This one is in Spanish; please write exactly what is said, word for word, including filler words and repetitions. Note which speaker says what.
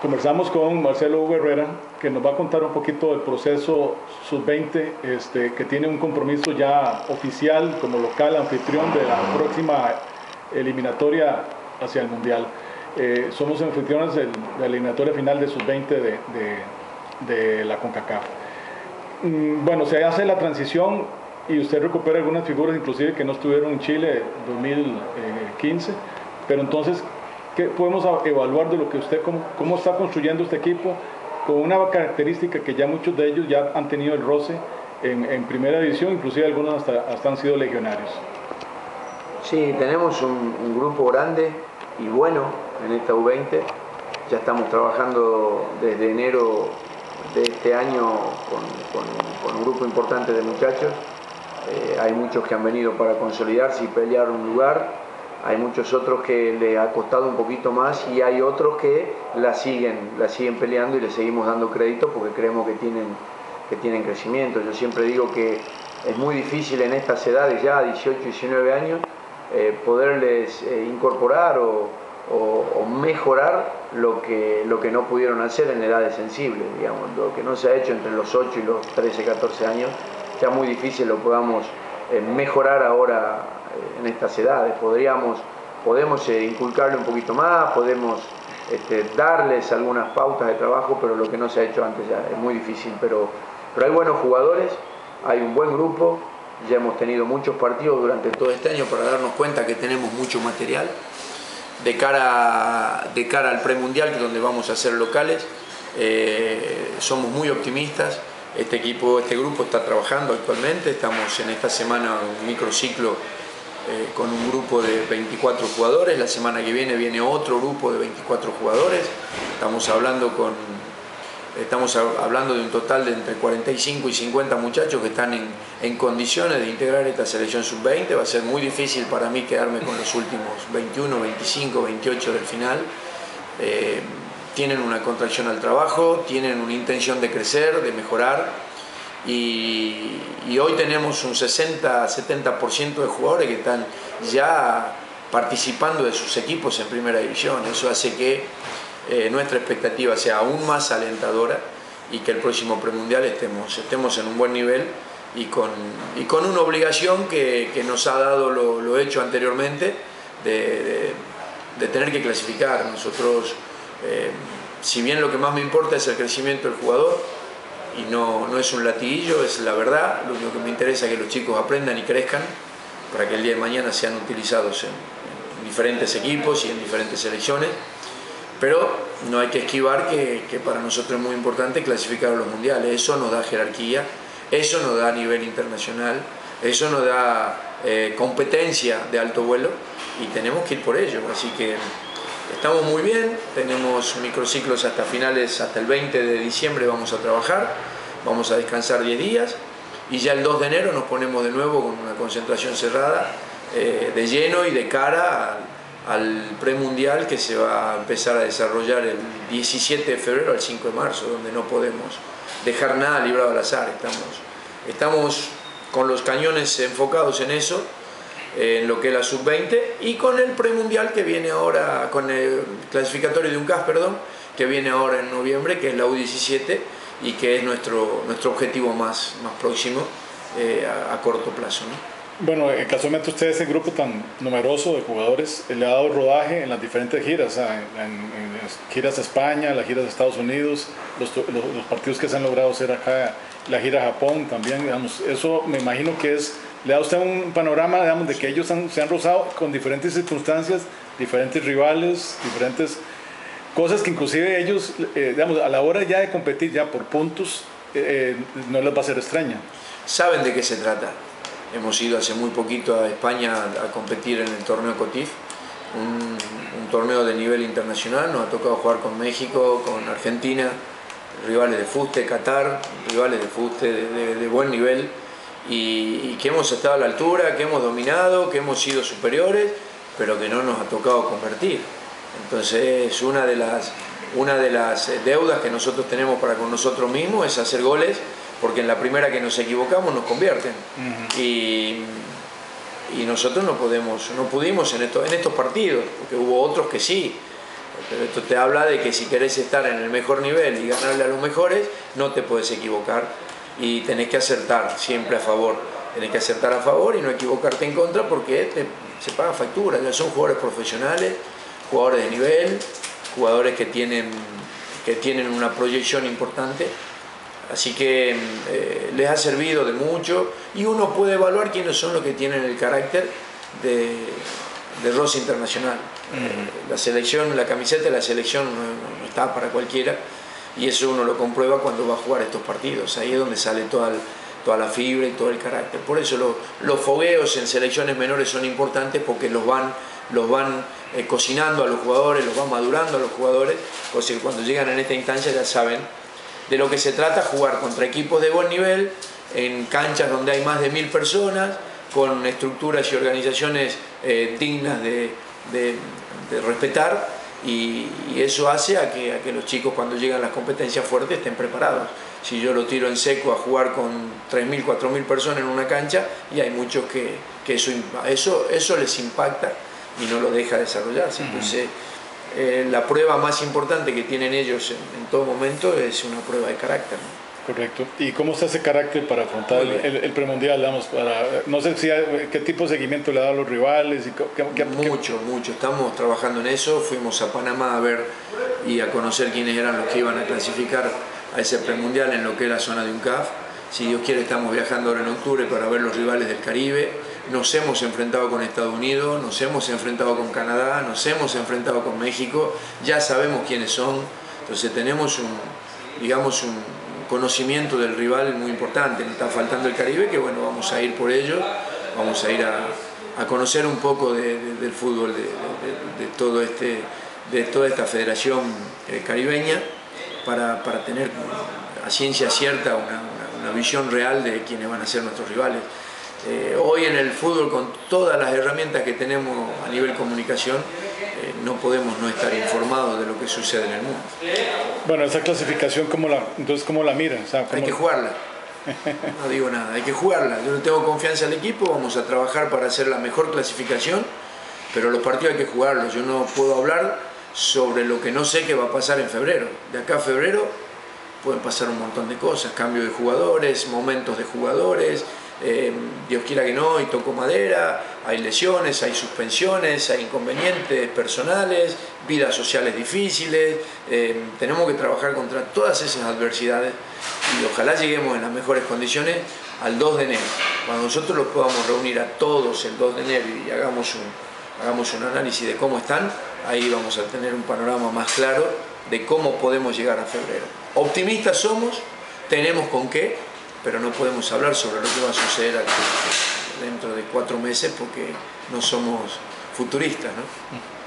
Speaker 1: Conversamos con Marcelo Hugo Herrera, que nos va a contar un poquito del proceso sub veinte, este, que tiene un compromiso ya oficial como local anfitrión de la próxima eliminatoria hacia el Mundial. Eh, somos anfitriones de la eliminatoria final de sub veinte de, de, de la CONCACAF. Mm, bueno, se hace la transición y usted recupera algunas figuras inclusive que no estuvieron en Chile en dos mil quince, pero entonces, ¿qué podemos evaluar de lo que usted, cómo, cómo está construyendo este equipo con una característica que ya muchos de ellos ya han tenido el roce en, en primera división, inclusive algunos hasta, hasta han sido legionarios?
Speaker 2: Sí, tenemos un, un grupo grande y bueno en esta U veinte. Ya estamos trabajando desde enero de este año con, con, con un grupo importante de muchachos. Eh, hay muchos que han venido para consolidarse y pelear un lugar. Hay muchos otros que les ha costado un poquito más y hay otros que la siguen, la siguen peleando y les seguimos dando crédito porque creemos que tienen, que tienen crecimiento. Yo siempre digo que es muy difícil en estas edades ya, dieciocho, diecinueve años, eh, poderles eh, incorporar o, o, o mejorar lo que, lo que no pudieron hacer en edades sensibles, digamos. Lo que no se ha hecho entre los ocho y los trece, catorce años, ya muy difícil lo podamos eh, mejorar ahora en estas edades. Podríamos, podemos eh, inculcarle un poquito más, podemos este, darles algunas pautas de trabajo, pero lo que no se ha hecho antes ya es muy difícil. Pero, pero hay buenos jugadores, hay un buen grupo, ya hemos tenido muchos partidos durante todo este año para darnos cuenta que tenemos mucho material de cara, de cara al premundial, que es donde vamos a ser locales. Eh, somos muy optimistas. Este equipo, este grupo está trabajando actualmente, estamos en esta semana en un microciclo eh, con un grupo de veinticuatro jugadores, la semana que viene viene otro grupo de veinticuatro jugadores, estamos hablando, con, estamos hablando de un total de entre cuarenta y cinco y cincuenta muchachos que están en, en condiciones de integrar esta selección sub veinte. Va a ser muy difícil para mí quedarme con los últimos veintiuno, veinticinco, veintiocho del final. Eh, tienen una contracción al trabajo, tienen una intención de crecer, de mejorar y, y hoy tenemos un sesenta a setenta por ciento de jugadores que están ya participando de sus equipos en primera división. Eso hace que eh, nuestra expectativa sea aún más alentadora y que el próximo premundial estemos, estemos en un buen nivel y con, y con una obligación que, que nos ha dado lo, lo hecho anteriormente de, de, de tener que clasificar. Nosotros Eh, si bien lo que más me importa es el crecimiento del jugador y no, no es un latiguillo, es la verdad, lo único que me interesa es que los chicos aprendan y crezcan para que el día de mañana sean utilizados en, en diferentes equipos y en diferentes selecciones, pero no hay que esquivar que, que para nosotros es muy importante clasificar a los mundiales. Eso nos da jerarquía, eso nos da nivel internacional, eso nos da eh, competencia de alto vuelo y tenemos que ir por ello, así que estamos muy bien, tenemos microciclos hasta finales, hasta el veinte de diciembre vamos a trabajar, vamos a descansar diez días y ya el dos de enero nos ponemos de nuevo con una concentración cerrada eh, de lleno y de cara al, al premundial que se va a empezar a desarrollar el diecisiete de febrero al cinco de marzo, donde no podemos dejar nada librado al azar. Estamos, estamos con los cañones enfocados en eso, en lo que es la sub veinte y con el premundial que viene ahora, con el clasificatorio de UNCAS, perdón, que viene ahora en noviembre, que es la U diecisiete y que es nuestro, nuestro objetivo más, más próximo eh, a, a corto plazo, ¿no?
Speaker 1: Bueno, casualmente usted, ese grupo tan numeroso de jugadores, le ha dado rodaje en las diferentes giras, en, en, en las giras a España, las giras a Estados Unidos, los, los, los partidos que se han logrado hacer acá, la gira a Japón también, digamos, eso me imagino que es, le da a usted un panorama, digamos, de que ellos han, se han rozado con diferentes circunstancias, diferentes rivales, diferentes cosas que inclusive ellos, eh, digamos, a la hora ya de competir ya por puntos, eh, no les va a ser extraña.
Speaker 2: Saben de qué se trata. Hemos ido hace muy poquito a España a competir en el torneo COTIF, un, un torneo de nivel internacional. Nos ha tocado jugar con México, con Argentina, rivales de fuste, Qatar, rivales de fuste de, de, de buen nivel y, y que hemos estado a la altura, que hemos dominado, que hemos sido superiores, pero que no nos ha tocado convertir. Entonces una de las, una de las deudas que nosotros tenemos para con nosotros mismos es hacer goles, porque en la primera que nos equivocamos nos convierten. Uh-huh. y, y nosotros no podemos, no pudimos en, esto, en estos partidos, porque hubo otros que sí, Pero esto te habla de que si querés estar en el mejor nivel y ganarle a los mejores, no te puedes equivocar y tenés que acertar siempre a favor. Tenés que acertar a favor y no equivocarte en contra, porque te, se paga factura. Ya son jugadores profesionales, jugadores de nivel, jugadores que tienen, que tienen una proyección importante. Así que eh, les ha servido de mucho y uno puede evaluar quiénes son los que tienen el carácter de, de roce internacional. Uh-huh. La selección, la camiseta de la selección no, no está para cualquiera, y eso uno lo comprueba cuando va a jugar estos partidos. Ahí es donde sale toda, el, toda la fibra y todo el carácter. Por eso lo, los fogueos en selecciones menores son importantes, porque los van, los van eh, cocinando a los jugadores, los van madurando a los jugadores, cosa que cuando llegan en esta instancia ya saben de lo que se trata: jugar contra equipos de buen nivel, en canchas donde hay más de mil personas, con estructuras y organizaciones eh, dignas de, de, de respetar, y, y eso hace a que, a que los chicos, cuando llegan las competencias fuertes, estén preparados. Si yo lo tiro en seco a jugar con tres mil, cuatro mil personas en una cancha, y hay muchos que, que eso, eso, eso les impacta y no lo deja desarrollarse. Entonces, Eh, la prueba más importante que tienen ellos en, en todo momento es una prueba de carácter, ¿no?
Speaker 1: Correcto. ¿Y cómo está ese carácter para afrontar el, el, el premundial? Digamos, para, no sé si hay, qué tipo de seguimiento le da a los rivales. Y qué, qué,
Speaker 2: mucho, qué... mucho. Estamos trabajando en eso. Fuimos a Panamá a ver y a conocer quiénes eran los que iban a clasificar a ese premundial en lo que es la zona de UNCAF. Si Dios quiere, estamos viajando ahora en octubre para ver los rivales del Caribe. Nos hemos enfrentado con Estados Unidos, nos hemos enfrentado con Canadá, nos hemos enfrentado con México, ya sabemos quiénes son. Entonces tenemos un, digamos, un conocimiento del rival muy importante. Nos está faltando el Caribe, que bueno, vamos a ir por ello, vamos a ir a, a conocer un poco de, de, del fútbol de, de, de, todo este, de toda esta federación eh, caribeña, para, para tener a ciencia cierta una, una, una visión real de quiénes van a ser nuestros rivales. Eh, hoy en el fútbol, con todas las herramientas que tenemos a nivel comunicación, eh, no podemos no estar informados de lo que sucede en el mundo.
Speaker 1: Bueno, esa clasificación, ¿cómo la, entonces, ¿cómo la miran? O sea, ¿cómo...
Speaker 2: Hay que jugarla. No digo nada, hay que jugarla. Yo le tengo confianza al equipo, vamos a trabajar para hacer la mejor clasificación, pero los partidos hay que jugarlos. Yo no puedo hablar sobre lo que no sé qué va a pasar en febrero. De acá a febrero pueden pasar un montón de cosas, cambio de jugadores, momentos de jugadores, eh, Dios quiera que no, y toco madera, hay lesiones, hay suspensiones, hay inconvenientes personales, vidas sociales difíciles, eh, tenemos que trabajar contra todas esas adversidades, y ojalá lleguemos en las mejores condiciones al dos de enero. Cuando nosotros los podamos reunir a todos el dos de enero y hagamos un, hagamos un análisis de cómo están, ahí vamos a tener un panorama más claro de cómo podemos llegar a febrero. Optimistas somos, tenemos con qué, pero no podemos hablar sobre lo que va a suceder aquí dentro de cuatro meses, porque no somos futuristas, ¿no?